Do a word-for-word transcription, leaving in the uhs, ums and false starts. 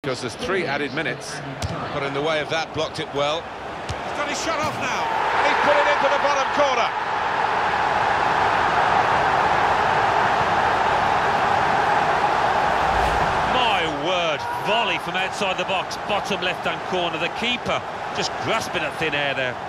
because there's three added minutes. Got in the way of that, blocked it well. He's got his shot off now. He put it into the bottom corner. My word, volley from outside the box, bottom left-hand corner. The keeper just grasping at thin air there.